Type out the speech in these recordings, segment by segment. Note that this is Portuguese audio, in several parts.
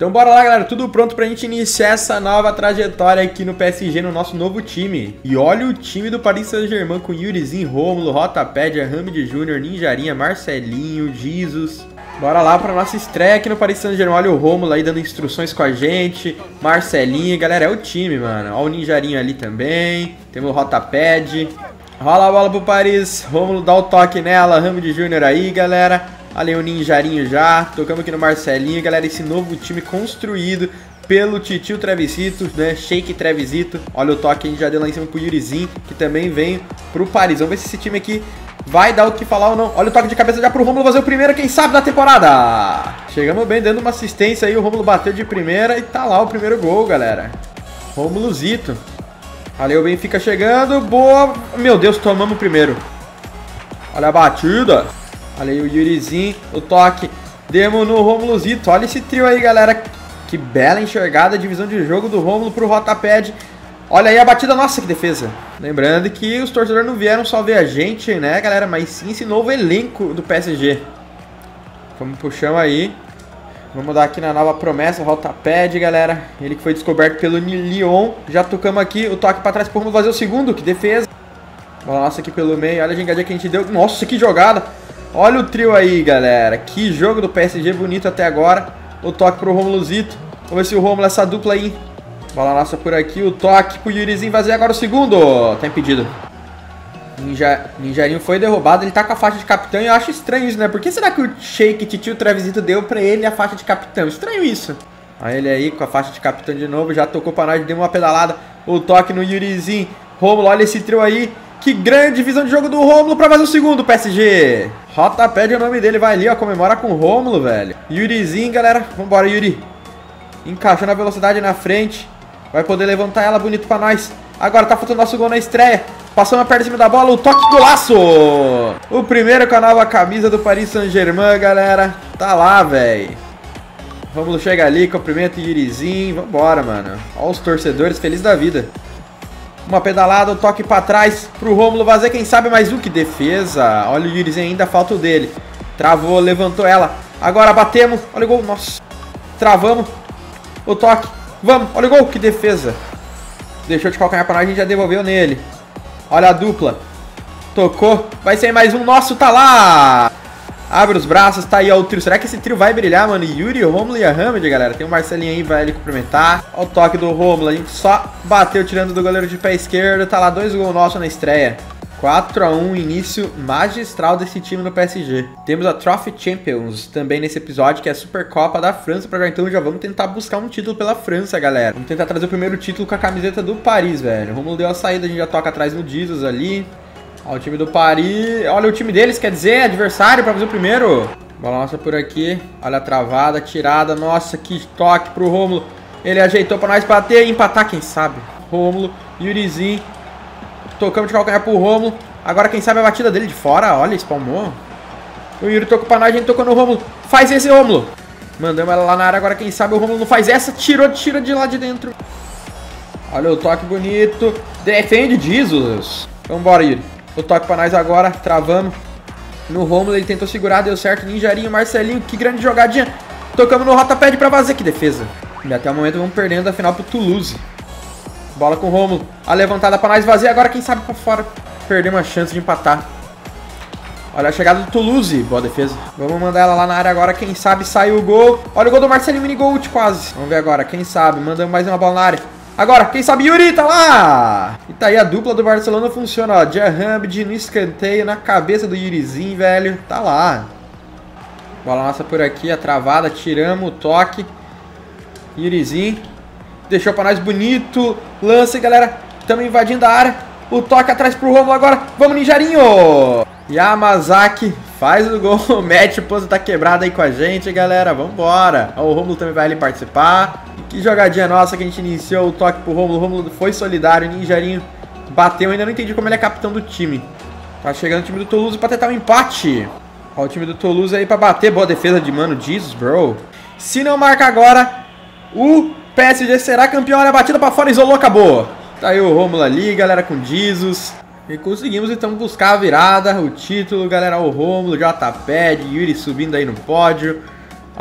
Então bora lá, galera, tudo pronto pra gente iniciar essa nova trajetória aqui no PSG, no nosso novo time. E olha o time do Paris Saint-Germain com Yurizinho, Rômulo, Rotaped, Hamid Júnior, Ninjarinha, Marcelinho, Jesus. Bora lá pra nossa estreia aqui no Paris Saint-Germain. Olha o Rômulo aí dando instruções com a gente, Marcelinho, galera, é o time, mano. Olha o Ninjarinho ali também, temos o Rotaped. Rola a bola pro Paris, Rômulo dá o toque nela, Hamid Júnior aí, galera. Ali o Ninjarinho já, tocamos aqui no Marcelinho, galera, esse novo time construído pelo Titio Trevisito, né, Shake Trevisito. Olha o toque que a gente já deu lá em cima pro Yurizinho, que também vem pro Paris. Vamos ver se esse time aqui vai dar o que falar ou não. Olha o toque de cabeça já pro Rômulo fazer o primeiro, quem sabe, da temporada. Chegamos bem, dando uma assistência aí, o Rômulo bateu de primeira e tá lá o primeiro gol, galera. Rômulozito. Ali o Benfica chegando, boa. Meu Deus, tomamos o primeiro. Olha a batida. Olha aí o Yurizinho, o toque, demo no Rômulozito. Olha esse trio aí, galera. Que bela enxergada, divisão de jogo do Rômulo pro Rotaped. Olha aí a batida, nossa, que defesa. Lembrando que os torcedores não vieram só ver a gente, né, galera, mas sim esse novo elenco do PSG. Vamos pro chão aí. Vamos dar aqui na nova promessa, Rotaped, galera. Ele que foi descoberto pelo Lyon. Já tocamos aqui, o toque pra trás pro Rômulo fazer o segundo, que defesa. Bola nossa aqui pelo meio, olha a gingadinha que a gente deu. Nossa, que jogada. Olha o trio aí, galera. Que jogo do PSG bonito até agora. O toque pro Rômulozito. Vamos ver se o Rômulo, essa dupla aí. Bola nossa por aqui. O toque pro Yurizinho fazer agora o segundo. Tá impedido. Ninjarinho foi derrubado. Ele tá com a faixa de capitão e eu acho estranho isso, né? Por que será que o Shake Titio Trevisito deu pra ele a faixa de capitão? Estranho isso. Olha ele aí com a faixa de capitão de novo. Já tocou pra nós, deu uma pedalada. O toque no Yurizinho. Rômulo, olha esse trio aí. Que grande visão de jogo do Rômulo pra fazer o segundo, PSG. Rotaped é o nome dele, vai ali, ó, comemora com o Rômulo, velho. Yurizinho, galera, vambora, Yuri. Encaixando a velocidade na frente. Vai poder levantar ela bonito pra nós. Agora tá faltando nosso gol na estreia. Passando a perna em cima da bola, o toque do laço. O primeiro com a nova camisa do Paris Saint-Germain, galera. Tá lá, velho. Rômulo chega ali, cumprimenta o Yurizinho. Vambora, mano. Ó os torcedores felizes da vida. Uma pedalada, um toque pra trás pro Rômulo fazer, quem sabe mais um, que defesa. Olha o Yurizinho, ainda falta o dele. Travou, levantou ela. Agora batemos, olha o gol, nossa. Travamos, o toque, vamos, olha o gol, que defesa. Deixou de calcanhar pra nós, a gente já devolveu nele. Olha a dupla, tocou, vai ser mais um, nosso, tá lá. Abre os braços, tá aí, ó, o trio. Será que esse trio vai brilhar, mano? Yuri, o Rômulo e a Hamid, galera. Tem o Marcelinho aí, vai ele cumprimentar. Ó o toque do Rômulo, a gente só bateu tirando do goleiro de pé esquerdo. Tá lá, 2 gols nossos na estreia. 4-1, início magistral desse time no PSG. Temos a Trophy Champions também nesse episódio, que é a Supercopa da França pra já. Então já vamos tentar buscar um título pela França, galera. Vamos tentar trazer o primeiro título com a camiseta do Paris, velho. O Rômulo deu a saída, a gente já toca atrás no Jesus ali. Olha o time do Paris. Olha o time deles, quer dizer, adversário pra fazer o primeiro. Bola nossa por aqui. Olha a travada, tirada. Nossa, que toque pro Rômulo. Ele ajeitou pra nós bater e empatar, quem sabe. Rômulo, Yurizinho. Tocamos de calcanhar pro Rômulo. Agora, quem sabe, a batida dele de fora. Olha, espalmou. O Yuri tocou pra nós, a gente tocou no Rômulo. Faz esse, Rômulo. Mandamos ela lá na área. Agora, quem sabe, o Rômulo não faz essa. Tira de lá de dentro. Olha o toque bonito. Defende, Jesus. Vambora, Yuri. O toque pra nós agora, travamos no Rômulo, ele tentou segurar, deu certo, Ninjarinho, Marcelinho, que grande jogadinha. Tocamos no Rotaped pra fazer, que defesa. E até o momento vamos perdendo a final pro Toulouse. Bola com o Rômulo, a levantada pra nós vazia, agora quem sabe pra fora. Perdemos a chance de empatar. Olha a chegada do Toulouse, boa defesa. Vamos mandar ela lá na área agora, quem sabe sai o gol. Olha o gol do Marcelinho, mini gol quase. Vamos ver agora, quem sabe, mandamos mais uma bola na área. Agora, quem sabe Yuri tá lá! E tá aí a dupla do Barcelona funciona, ó. Hamid no escanteio, na cabeça do Yurizinho, velho. Tá lá. Bola nossa por aqui, a travada, tiramos o toque. Yurizinho. Deixou pra nós bonito. Lance, galera. Estamos invadindo a área. O toque atrás pro Rômulo agora. Vamos, Ninjarinho! Yamazaki faz o gol. O Match Pozo tá quebrado aí com a gente, galera. Vambora. Ó, o Rômulo também vai ali participar. Que jogadinha nossa que a gente iniciou, o toque pro Rômulo. O Rômulo foi solidário, o Ninjarinho bateu. Ainda não entendi como ele é capitão do time. Tá chegando o time do Toulouse pra tentar um empate. Ó o time do Toulouse aí pra bater. Boa defesa de mano, Jesus, bro. Se não marca agora, o PSG será campeão. Olha a batida pra fora, isolou, acabou. Tá aí o Rômulo ali, galera, com Jesus. E conseguimos então buscar a virada, o título, galera. O Rômulo, Rotaped, Yuri subindo aí no pódio.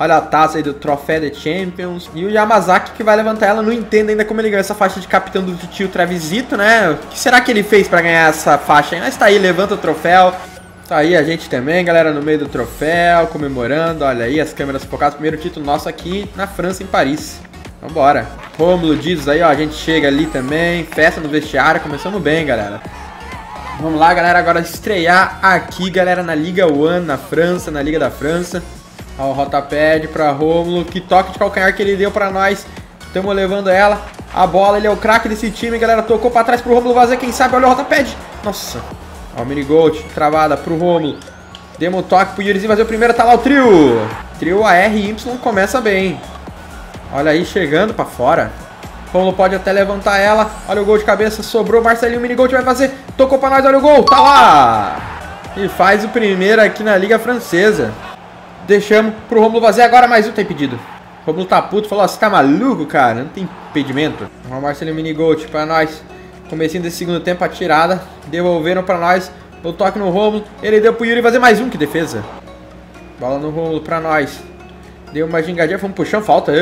Olha a taça aí do Troféu de Champions. E o Yamazaki que vai levantar ela. Não entendo ainda como ele ganhou essa faixa de capitão do tio Trevisito, né? O que será que ele fez pra ganhar essa faixa aí? Mas tá aí, levanta o troféu. Tá aí a gente também, galera, no meio do troféu, comemorando. Olha aí, as câmeras focadas. Primeiro título nosso aqui na França, em Paris. Vambora. Rômulo diz aí, ó, a gente chega ali também. Festa no vestiário, começamos bem, galera. Vamos lá, galera, agora estrear aqui, galera, na Liga 1, na França, na Liga da França. Ó, o rotapad pra Rômulo. Que toque de calcanhar que ele deu pra nós. Estamos levando ela. A bola, ele é o craque desse time, galera. Tocou pra trás pro Rômulo fazer, quem sabe, olha o rotapad. Nossa. Ó, o minigold, travada pro Rômulo. Demos um toque pro Yurizinho fazer o primeiro, tá lá o trio. Trio AR e Y começa bem. Olha aí, chegando pra fora. Rômulo pode até levantar ela. Olha o gol de cabeça, sobrou. Marcelinho, o minigold vai fazer. Tocou pra nós, olha o gol, tá lá. E faz o primeiro aqui na Liga Francesa. Deixamos pro Rômulo fazer, agora mais um tem pedido. Rômulo tá puto, falou, ó, você tá maluco, cara? Não tem impedimento. O Marcelinho, minigold pra nós. Comecinho desse segundo tempo, a tirada. Devolveram pra nós. O toque no Rômulo. Ele deu pro Yuri fazer mais um, que defesa. Bola no Rômulo pra nós. Deu uma gingadinha, fomos pro chão, falta.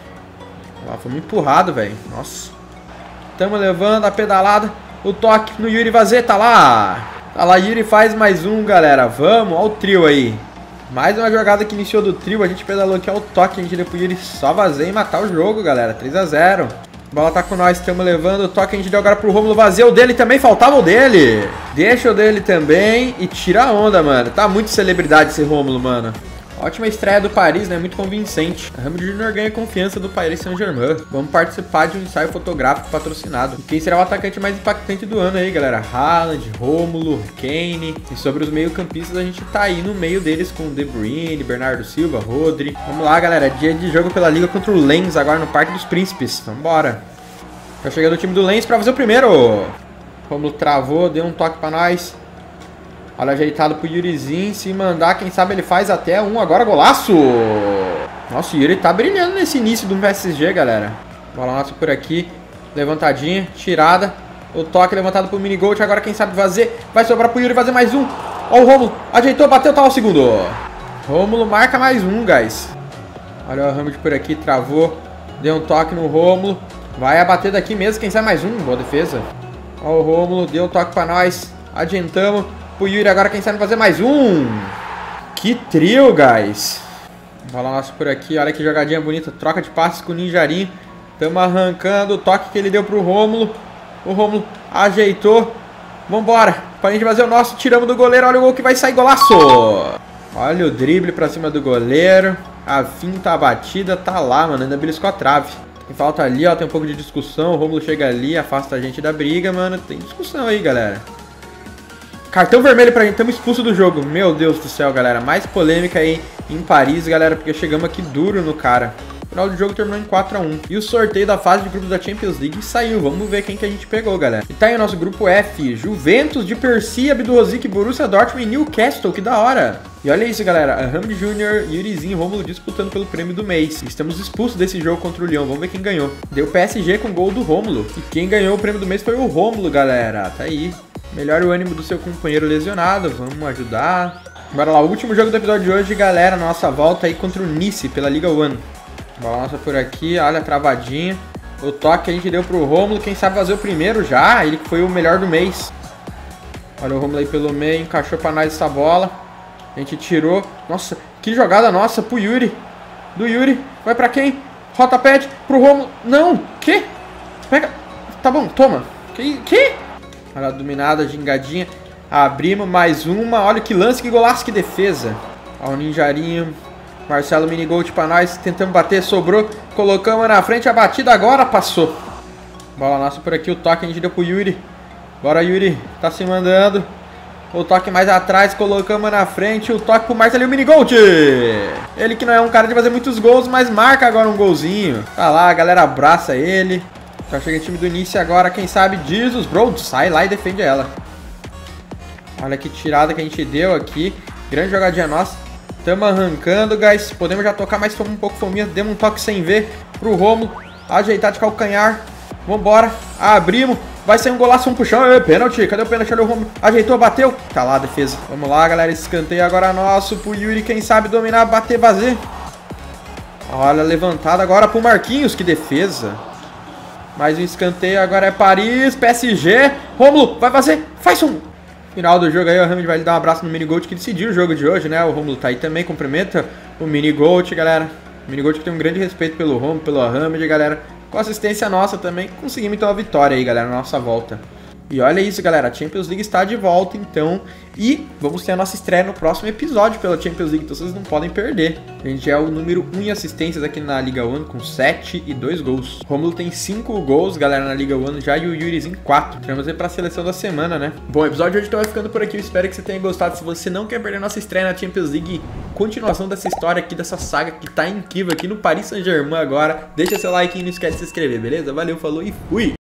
Fomos empurrados, velho. Nossa. Tamo levando a pedalada. O toque no Yuri Vazê, tá lá. Tá lá, Yuri faz mais um, galera. Vamos, ó o trio aí. Mais uma jogada que iniciou do trio. A gente pedalou aqui, ó o toque. A gente deu pro Yuri só Vazê e matar o jogo, galera. 3-0. Bola tá com nós, estamos levando. O toque a gente deu agora pro Rômulo Vazê. O dele também, faltava o dele. Deixa o dele também e tira a onda, mano. Tá muito celebridade esse Rômulo, mano. Ótima estreia do Paris, né? Muito convincente. A Ramos Júnior ganha confiança do Paris Saint-Germain. Vamos participar de um ensaio fotográfico patrocinado. E quem será o atacante mais impactante do ano aí, galera? Haaland, Rômulo, Kane. E sobre os meio-campistas, a gente tá aí no meio deles com De Bruyne, Bernardo Silva, Rodri. Vamos lá, galera. Dia de jogo pela Liga contra o Lens, agora no Parque dos Príncipes. Vambora. Tá chegando o time do Lens pra fazer o primeiro. Rômulo travou, deu um toque pra nós. Olha, ajeitado pro Yurizinho. Se mandar, quem sabe ele faz até um. Agora, golaço! Nossa, o Yuri tá brilhando nesse início do PSG, galera. Bola nossa por aqui. Levantadinha, tirada. O toque levantado pro Minigold. Agora, quem sabe fazer. Vai sobrar pro Yuri fazer mais um. Ó o Rômulo. Ajeitou, bateu, tá lá o segundo. Rômulo marca mais um, guys. Olha o Ramos por aqui, travou. Deu um toque no Rômulo. Vai abater daqui mesmo, quem sabe mais um. Boa defesa. Ó o Rômulo, deu um toque pra nós. Adiantamos. O Yuri agora, quem sabe fazer mais um. Que trio, guys. Bola nossa por aqui. Olha que jogadinha bonita. Troca de passes com o Ninjarinho. Estamos arrancando. O toque que ele deu pro Rômulo. O Rômulo ajeitou. Vambora. Pra gente fazer o nosso. Tiramos do goleiro. Olha o gol que vai sair. Golaço. Olha o drible pra cima do goleiro. A finta, a batida. Tá lá, mano. Ainda beliscou a trave. Quem falta ali, ó. Tem um pouco de discussão. O Rômulo chega ali. Afasta a gente da briga, mano. Tem discussão aí, galera. Cartão vermelho pra gente, estamos expulsos do jogo. Meu Deus do céu, galera. Mais polêmica aí em Paris, galera, porque chegamos aqui duro no cara. O final do jogo terminou em 4-1. E o sorteio da fase de grupos da Champions League saiu. Vamos ver quem que a gente pegou, galera. E tá aí o nosso grupo F. Juventus de Persia, Abdulrosic, Borussia Dortmund e Newcastle. Que da hora. E olha isso, galera. Ramos Júnior, Yurizinho e Rômulo disputando pelo prêmio do mês. Estamos expulsos desse jogo contra o Lyon. Vamos ver quem ganhou. Deu PSG com gol do Rômulo. E quem ganhou o prêmio do mês foi o Rômulo, galera. Tá aí. Melhore o ânimo do seu companheiro lesionado. Vamos ajudar. Bora lá, o último jogo do episódio de hoje, galera. Nossa volta aí contra o Nice pela Liga 1. Bola nossa por aqui, olha, travadinha. O toque que a gente deu pro Rômulo. Quem sabe fazer o primeiro já. Ele que foi o melhor do mês. Olha o Rômulo aí pelo meio. Encaixou pra nós essa bola. A gente tirou. Nossa, que jogada nossa pro Yuri. Do Yuri. Vai pra quem? Rotapad pro Rômulo. Não, que? Pega. Tá bom, toma. Que? Olha a dominada, gingadinha. Abrimos mais uma. Olha que lance, que golaço, que defesa. Olha o Ninjarinho. Marcelo Minigold pra nós. Tentamos bater, sobrou. Colocamos na frente, a batida agora passou. Bola nossa por aqui, o toque a gente deu pro Yuri. Bora, Yuri. Tá se mandando. O toque mais atrás, colocamos na frente. O toque pro Marcelo Minigold. Ele que não é um cara de fazer muitos gols, mas marca agora um golzinho. Tá lá, a galera abraça ele. Já chega o time do início agora, quem sabe Jesus, bro, sai lá e defende ela. Olha que tirada que a gente deu aqui. Grande jogadinha nossa. Tamo arrancando, guys. Podemos já tocar, mas fomos um pouco fominha. Demos um toque sem ver pro Rômulo. Ajeitar de calcanhar. Vambora. Abrimos. Vai sair um golaço, vamos pro chão. Pênalti. Cadê o pênalti? Olha o Rômulo. Ajeitou, bateu. Tá lá a defesa. Vamos lá, galera. Escanteio agora nosso pro Yuri. Quem sabe dominar, bater, fazer. Olha, levantada agora pro Marquinhos, que defesa. Mais um escanteio, agora é Paris, PSG. Rômulo, vai fazer, faz um. Final do jogo aí, o Hamid vai lhe dar um abraço no Minigold que decidiu o jogo de hoje, né? O Rômulo tá aí também, cumprimenta o Minigold, galera. O Minigold que tem um grande respeito pelo Rômulo, pelo Hamid, galera. Com assistência nossa também, conseguimos então a vitória aí, galera, na nossa volta. E olha isso, galera, a Champions League está de volta, então. E vamos ter a nossa estreia no próximo episódio pela Champions League, então vocês não podem perder. A gente é o número 1 em assistências aqui na Liga 1, com 7 e 2 gols. Rômulo tem 5 gols, galera, na Liga 1 já, e o Yurizinho 4. Vamos ir para a seleção da semana, né? Bom, o episódio de hoje então vai ficando por aqui, eu espero que você tenha gostado. Se você não quer perder nossa estreia na Champions League, continuação dessa história aqui, dessa saga que tá incrível aqui no Paris Saint-Germain agora, deixa seu like e não esquece de se inscrever, beleza? Valeu, falou e fui!